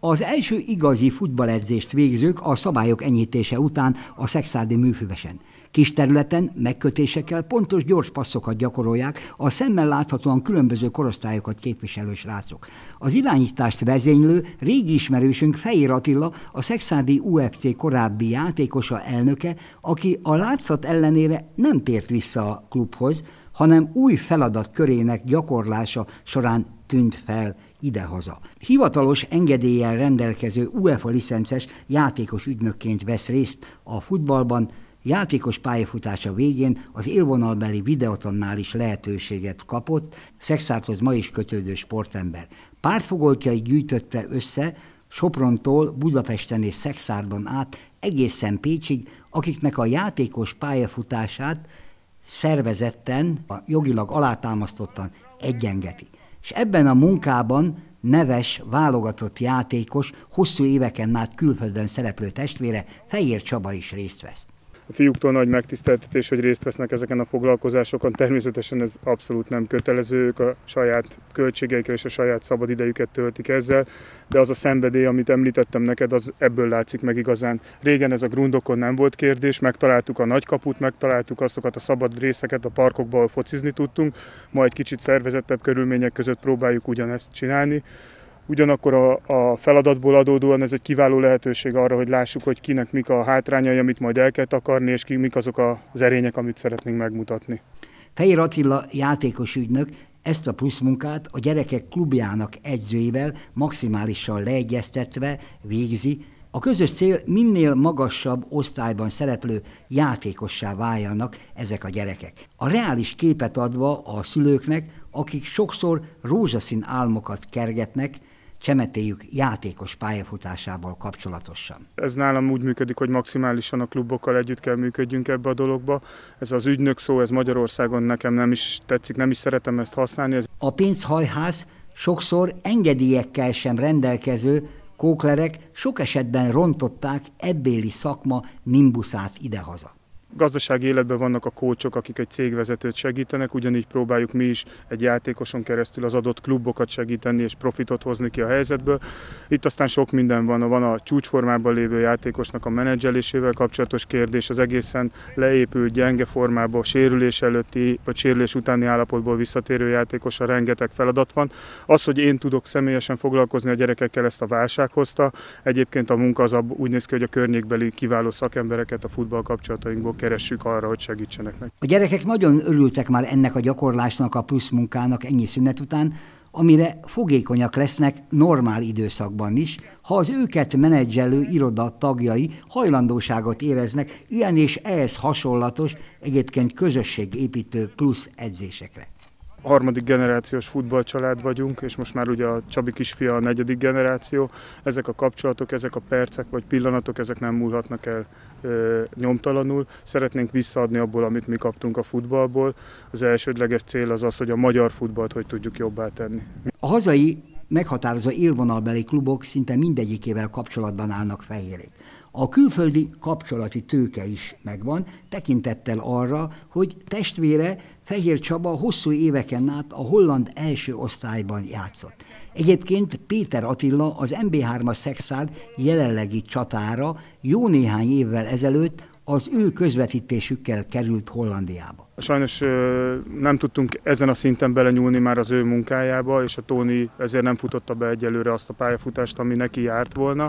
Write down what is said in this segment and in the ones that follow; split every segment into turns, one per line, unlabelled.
Az első igazi futballedzést végzők a szabályok enyhítése után a szekszárdi műfüvesen. Kis területen, megkötésekkel pontos gyors passzokat gyakorolják a szemmel láthatóan különböző korosztályokat képviselő srácok. Az irányítást vezénylő régi ismerősünk Fejér Attila, a szekszárdi UFC korábbi játékosa, elnöke, aki a látszat ellenére nem tért vissza a klubhoz, hanem új feladatkörének gyakorlása során tűnt fel idehaza. Hivatalos engedéllyel rendelkező UEFA licences játékos ügynökként vesz részt a futballban, játékos pályafutása végén az élvonalbeli videótonnál is lehetőséget kapott, Szekszárdhoz ma is kötődő sportember. Pártfogoltjai gyűjtötte össze Soprontól Budapesten és Szekszárdon át egészen Pécsig, akiknek a játékos pályafutását szervezetten, jogilag alátámasztottan egyengeti. És ebben a munkában neves, válogatott játékos, hosszú éveken át külföldön szereplő testvére, Fejér Csaba is részt vesz.
A fiúktól nagy megtiszteltetés, hogy részt vesznek ezeken a foglalkozásokon. Természetesen ez abszolút nem kötelező, ők a saját költségeikkel és a saját szabadidejüket töltik ezzel, de az a szenvedély, amit említettem neked, az ebből látszik meg igazán. Régen ez a grundokon nem volt kérdés, megtaláltuk a nagykaput, megtaláltuk azokat a szabad részeket a parkokban, ahol focizni tudtunk, ma egy kicsit szervezettebb körülmények között próbáljuk ugyanezt csinálni. Ugyanakkor a feladatból adódóan ez egy kiváló lehetőség arra, hogy lássuk, hogy kinek mik a hátrányai, amit majd el kell takarni, és mik azok az erények, amit szeretnénk megmutatni.
Fejér Attila játékos ügynök ezt a pluszmunkát a gyerekek klubjának edzőivel maximálisan leegyeztetve végzi. A közös cél, minél magasabb osztályban szereplő játékossá váljanak ezek a gyerekek. A reális képet adva a szülőknek, akik sokszor rózsaszín álmokat kergetnek, Csemetéjük játékos pályafutásával kapcsolatosan.
Ez nálam úgy működik, hogy maximálisan a klubokkal együtt kell működjünk ebbe a dologba. Ez az ügynök szó, ez Magyarországon nekem nem is tetszik, nem is szeretem ezt használni.
A pénzhajház sokszor engedélyekkel sem rendelkező kóklerek sok esetben rontották ebbéli szakma nimbuszát idehaza.
Gazdasági életben vannak a kócsok, akik egy cégvezetőt segítenek, ugyanígy próbáljuk mi is egy játékoson keresztül az adott klubokat segíteni és profitot hozni ki a helyzetből. Itt aztán sok minden van a csúcsformában lévő játékosnak a menedzselésével kapcsolatos kérdés, az egészen leépült, gyenge formában, sérülés előtti vagy sérülés utáni állapotból visszatérő játékosra rengeteg feladat van. Az, hogy én tudok személyesen foglalkozni a gyerekekkel, ezt a válság hozta. Egyébként a munka az úgy néz ki, hogy a környékbeli kiváló szakembereket a futball kapcsolatainkból keressük arra, hogy segítsenek neki.
A gyerekek nagyon örültek már ennek a gyakorlásnak, a plusz munkának ennyi szünet után, amire fogékonyak lesznek normál időszakban is, ha az őket menedzselő iroda tagjai hajlandóságot éreznek ilyen és ehhez hasonlatos, egyébként közösségépítő plusz edzésekre.
A harmadik generációs futballcsalád vagyunk, és most már ugye a Csabi kisfia a negyedik generáció. Ezek a kapcsolatok, ezek a percek vagy pillanatok, ezek nem múlhatnak el nyomtalanul. Szeretnénk visszaadni abból, amit mi kaptunk a futballból. Az elsődleges cél az az, hogy a magyar futballt hogy tudjuk jobbá tenni.
A hazai meghatározó élvonalbeli klubok szinte mindegyikével kapcsolatban állnak Fehérék. A külföldi kapcsolati tőke is megvan, tekintettel arra, hogy testvére Fejér Csaba hosszú éveken át a holland első osztályban játszott. Egyébként Péter Attila, az MB3-as Szekszárd jelenlegi csatára jó néhány évvel ezelőtt az ő közvetítésükkel került Hollandiába.
Sajnos nem tudtunk ezen a szinten belenyúlni már az ő munkájába, és a Tóni ezért nem futotta be egyelőre azt a pályafutást, ami neki járt volna.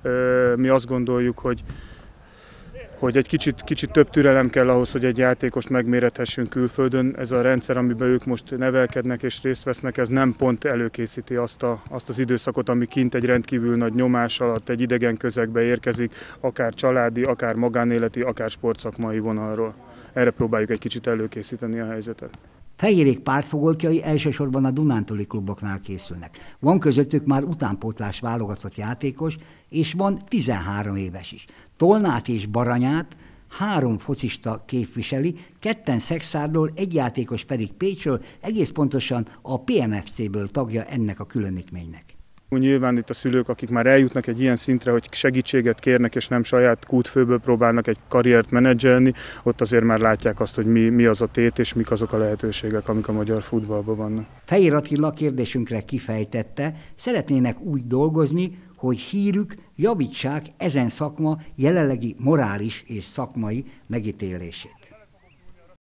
Mi azt gondoljuk, hogy egy kicsit több türelem kell ahhoz, hogy egy játékost megmérethessünk külföldön. Ez a rendszer, amiben ők most nevelkednek és részt vesznek, ez nem pont előkészíti azt az időszakot, ami kint egy rendkívül nagy nyomás alatt egy idegen közegbe érkezik, akár családi, akár magánéleti, akár sportszakmai vonalról. Erre próbáljuk egy kicsit előkészíteni a helyzetet.
Fehérék pártfogoltjai elsősorban a dunántúli kluboknál készülnek. Van közöttük már utánpótlás válogatott játékos, és van 13 éves is. Tolnát és Baranyát 3 focista képviseli, 2 Szekszárdról, 1 játékos pedig Pécsről, egész pontosan a PMFC-ből tagja ennek a különítménynek.
Nyilván itt a szülők, akik már eljutnak egy ilyen szintre, hogy segítséget kérnek, és nem saját kútfőből próbálnak egy karriert menedzselni, ott azért már látják azt, hogy mi az a tét, és mik azok a lehetőségek, amik a magyar futballban vannak.
Fejér Attila kérdésünkre kifejtette, szeretnének úgy dolgozni, hogy hírük javítsák ezen szakma jelenlegi morális és szakmai megítélését.